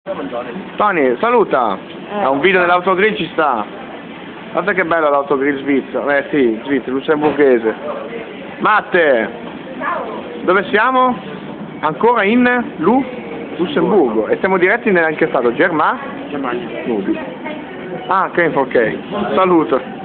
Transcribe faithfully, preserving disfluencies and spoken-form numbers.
Tony, saluta! È un video dell'autogrill, ci sta. Guarda che bello l'autogrill svizzero. Eh sì, svizzero, lussemburghese. Matte! Dove siamo? Ancora in Lu? Lussemburgo. E siamo diretti in che stato? Germania? Germania. Ah, ok, ok. Saluto.